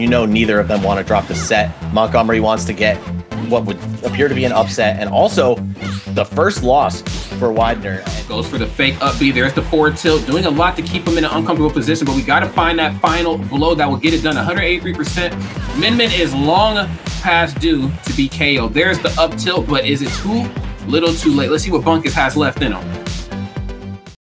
You know neither of them want to drop the set. Montgomery wants to get what would appear to be an upset, and also the first loss for Widener. Goes for the fake up B. There's the forward tilt, doing a lot to keep him in an uncomfortable position, but we got to find that final blow that will get it done. 183%. Min Min is long past due to be KO'd. There's the up tilt, but is it too little too late? Let's see what Bunkus has left in him.